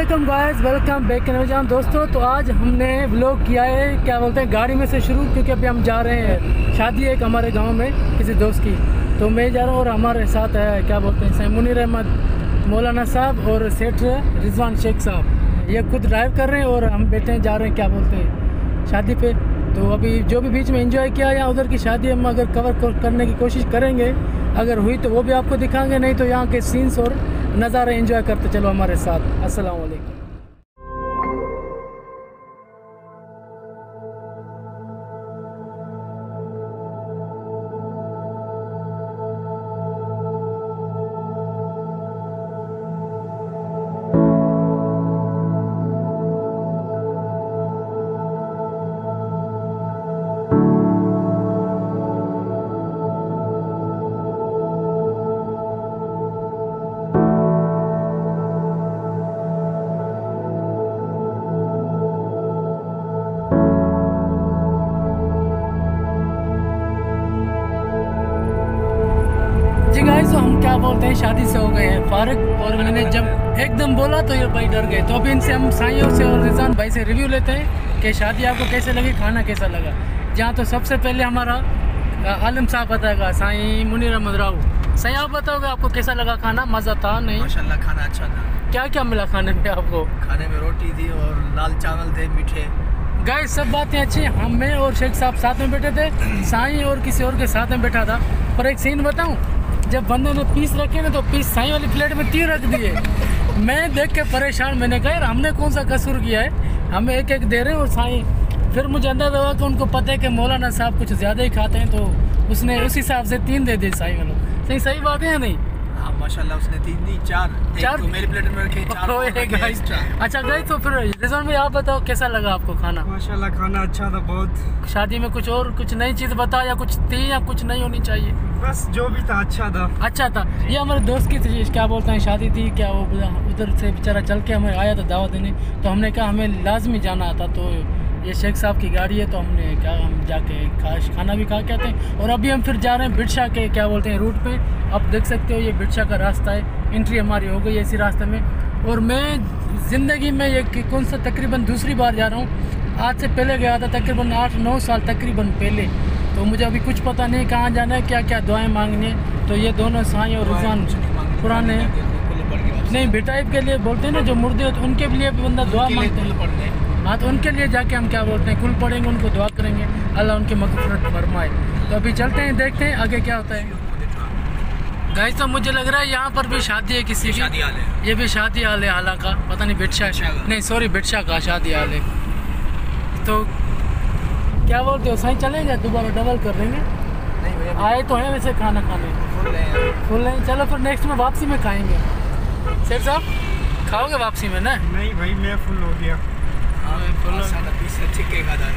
वालेकुम guys, welcome back जान दोस्तों। तो आज हमने व्लॉग किया है क्या बोलते हैं गाड़ी में से शुरू, क्योंकि अभी हम जा रहे हैं शादी है एक हमारे गांव में किसी दोस्त की। तो मैं जा रहा हूँ और हमारे साथ है क्या बोलते हैं मुनीर अहमद मौलाना साहब और सेठ रिजवान शेख साहब। ये खुद ड्राइव कर रहे हैं और हम बैठे हैं जा रहे हैं क्या बोलते हैं शादी पे। तो अभी जो भी बीच में एंजॉय किया या उधर की शादी हम अगर कवर करने की कोशिश करेंगे, अगर हुई तो वो भी आपको दिखाएंगे, नहीं तो यहाँ के सीन्स और नज़ारे एंजॉय करते चलो हमारे साथ। अस्सलाम वालेकुम। तो हम क्या बोलते हैं शादी से हो गए हैं फारिग, और मैंने जब एकदम बोला तो ये भाई डर गए। तो अभी इनसे हम साईं से और रिजवान भाई से रिव्यू लेते हैं कि शादी आपको कैसे लगी, खाना कैसा लगा। जहाँ तो सबसे पहले हमारा आलम साहब बताएगा, साईं मुनीर अहमद राव। साईं आप बताओगे आपको कैसा लगा खाना, मज़ा था नहीं? माशाल्लाह खाना अच्छा था। क्या क्या मिला खाने में आपको? खाने में रोटी थी और लाल चावल थे, मीठे। गाइस सब बातें अच्छी। हम मैं और शेख साहब साथ में बैठे थे, साईं और किसी और के साथ में बैठा था। पर एक सीन बताऊं, जब बंदे ने पीस रखे ना तो पीस साईं वाली प्लेट में 3 रख दिए। मैं देख के परेशान, मैंने कहा यार हमने कौन सा कसूर किया है, हमें एक एक दे रहे हैं और साईं। फिर मुझे अंदाजा हुआ कि उनको पता है कि मौलाना साहब कुछ ज़्यादा ही खाते हैं, तो उसने उस हिसाब से 3 दे दिए साईं वालों। सही बात है या नहीं? हाँ माशाल्लाह उसने 3 नहीं 4 तो मेरी प्लेट में रखे 4। अच्छा गए तो फिर रिजवान भाई आप बताओ कैसा लगा आपको खाना? माशाल्लाह खाना अच्छा था बहुत। शादी में कुछ नई चीज़ बता, या कुछ थी या कुछ नहीं होनी चाहिए? बस जो भी था अच्छा था। अच्छा था। ये हमारे दोस्त की थी क्या बोलते हैं शादी थी, क्या वो उधर से बेचारा चल के हमें आया था दावत देने। तो हमने कहा हमें लाजमी जाना था, तो ये शेख साहब की गाड़ी है, तो हमने कहा हम जाके खाना भी खा के आते हैं। और अभी हम फिर जा रहे हैं बिरशा के क्या बोलते हैं रूट पे। आप देख सकते हो ये बिरशा का रास्ता है, एंट्री हमारी हो गई है इसी रास्ते में। और मैं ज़िंदगी में ये कौन सा तकरीबन दूसरी बार जा रहा हूँ। आज से पहले गया था तकरीबन 8-9 साल तकरीबन पहले। तो मुझे अभी कुछ पता नहीं कहाँ जाना है, क्या क्या दुआएं मांगनी है। तो ये दोनों साईं और रिजवान पुराने नहीं बेटाइब के लिए बोलते हैं ना, जो मुर्दे होते उनके लिए भी बंदा दुआ मांगते हैं। हाँ तो उनके लिए जाके हम क्या बोलते हैं कुल पढ़ेंगे, उनको दुआ करेंगे अल्लाह उनकी मग़फ़िरत फरमाए। तो अभी चलते हैं, देखते हैं आगे क्या होता है। गाइस तो मुझे लग रहा है यहाँ पर भी शादी है किसी की, शादी हाल है। ये भी शादी हाल है हाला का, पता नहीं बिरशा नहीं सॉरी बिरशा का शादी हाल है। तो क्या बोलते हो साईं, चलेंगे दोबारा डबल कर लेंगे? नहीं भैया आए तो हैं वैसे खाना खाने फुल नहीं। चलो फिर नेक्स्ट में वापसी में खाएंगे। शेख साहब खाओगे वापसी में ना? नहीं भाई मैं फुल हो गया। ठीक है खादा।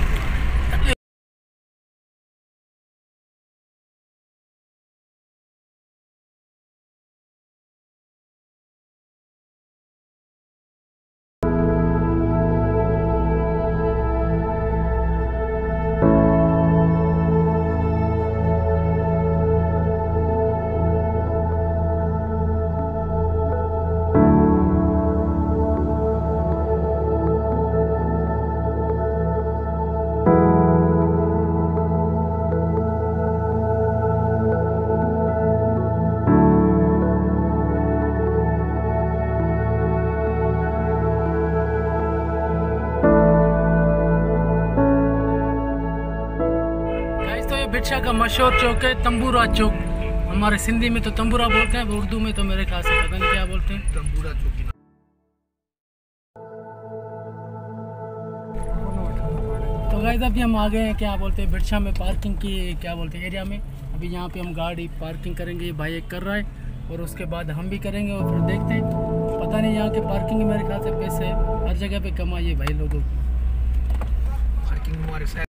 बिरशा का मशहूर चौक है तंबूरा चौक। हमारे सिंधी में तो तंबूरा बोलते हैं, उर्दू में तो मेरे ख्याल से पता नहीं क्या बोलते हैं। तंबूरा चौक। तो गाइस अभी हम आ गए हैं क्या बोलते हैं बिरशा में, पार्किंग की क्या बोलते हैं एरिया में। अभी यहाँ पे हम गाड़ी पार्किंग करेंगे, ये भाई एक कर रहा है और उसके बाद हम भी करेंगे और फिर देखते हैं। पता नहीं यहाँ के पार्किंग मेरे ख्याल से पैसे हर जगह पे कमाइए भाई लोगों। पार्किंग हमारे साथ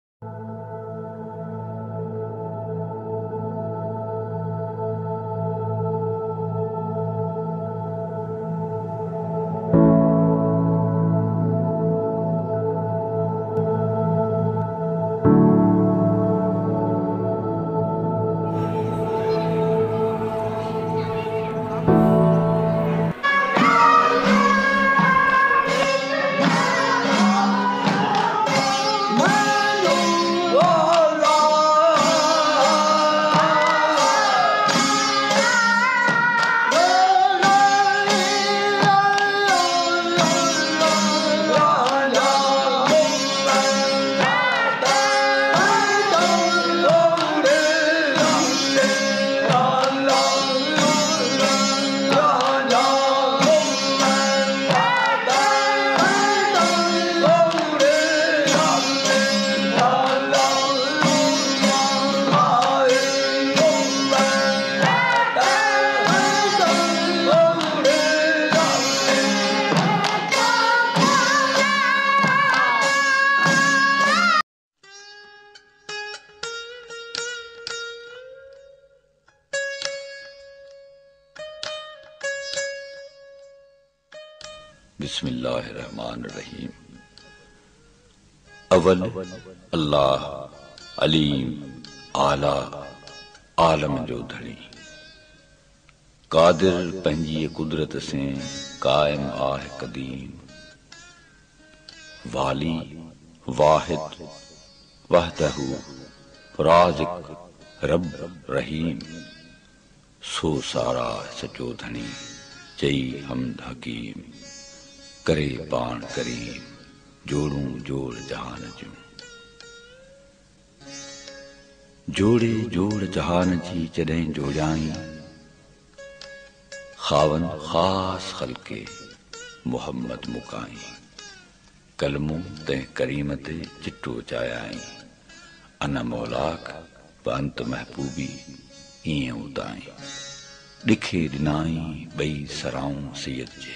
बिस्मिल्लाहिर्रहमानिर्रहीम। अव्वल अल्लाह अलीम आला आलम जो धनी, कादिर पंहिंजी कुदरत से कायम आहे कदीम, वाली वाहिद वहदहू राज़िक रब रहीम, सो सारा सचो धनी चई हमद हकीम, करे पाण करीम जोड़ू जोड़ जहान जूं। जोड़े जोड़ जहान जी जॾहिं जोड़ाई, खावन खास खलके मोहम्मद मुकाई, कलमो तैं करीम ते चिट्टो चायाई, अन मौलाक बंत महबूबी ईअं उदाई, ॾिखे ॾिनाई ॿई सराऊं सैयद जे।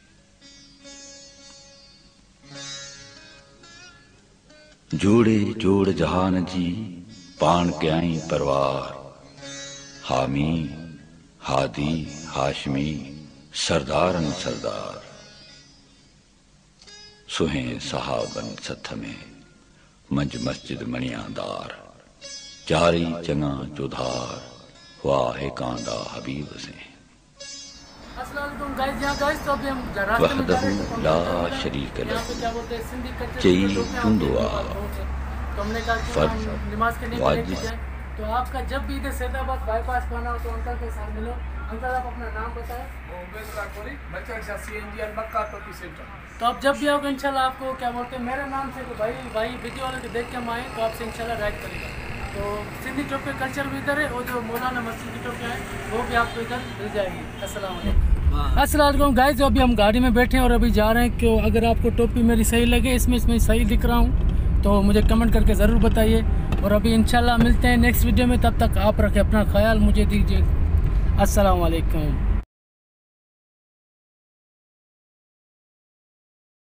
जोड़े जोड़ जहान जी पाण कयाई परवार, हामी हादी हाशमी सरदारन सरदार, सुहें सहाबन सथ में मंझ मस्जिद मणियादार, जारी चंगा चौधार वाहे कांदा हबीब से। वहदहू ला शरीक लहू चई चुंदुआ फर्ज वाजिब। तो आपका जब भी इधर सैदाबाद बाईपास पाना हो तो अंकल के साथ मिलो। अंकल आप अपना नाम बताएं। तो आप जब भी आओगे इंशाल्लाह आपको क्या बोलते हैं मेरे नाम से, तो भाई वीडियो वाले को देख के हम आए तो आपसे इंशाल्लाह राइड करेगा। तो सिंधी चौक पे कल्चर भी इधर है और जो मौलाना मस्जिद की टोपी है वो भी आपको इधर मिल जाएगी। अस्सलाम वालेकुम गाइस, अभी हम गाड़ी में बैठे हैं और अभी जा रहे हैं। कि अगर आपको टोपी मेरी सही लगे, इसमें सही दिख रहा हूँ तो मुझे कमेंट करके ज़रूर बताइए। और अभी इंशाल्लाह मिलते हैं नेक्स्ट वीडियो में, तब तक आप रखें अपना ख्याल, मुझे दीजिए। अस्सलाम वालेकुम।